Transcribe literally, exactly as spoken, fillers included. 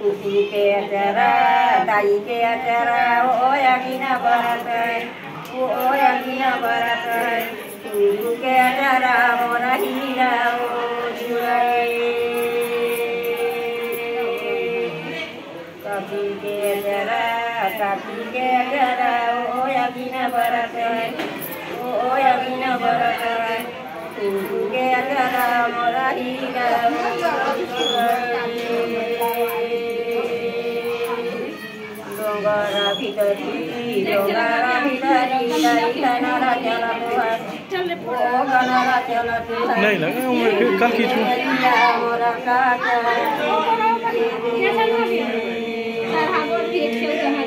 ke acara, tai ke acara, oh yang ina baratai, oh yang ina baratai, tuku ke acara, mona hira, oh jurai, kaki ke acara, kaki ke acara, oh yang ina baratai, oh yang ina baratai, tuku ke acara, mona hira, oh jurai. Dongara bidari, dongara bidari, dari kanara jala Tuhan, oh kanara jala Tuhan. नहीं लगा मैं कल की छूट मोरा काका